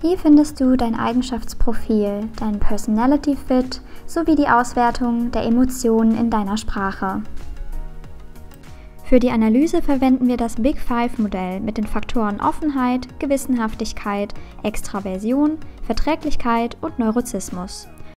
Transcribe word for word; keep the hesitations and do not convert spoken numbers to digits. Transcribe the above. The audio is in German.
Hier findest du dein Eigenschaftsprofil, dein Personality Fit sowie die Auswertung der Emotionen in deiner Sprache. Für die Analyse verwenden wir das Big Five Modell mit den Faktoren Offenheit, Gewissenhaftigkeit, Extraversion, Verträglichkeit und Neurozismus.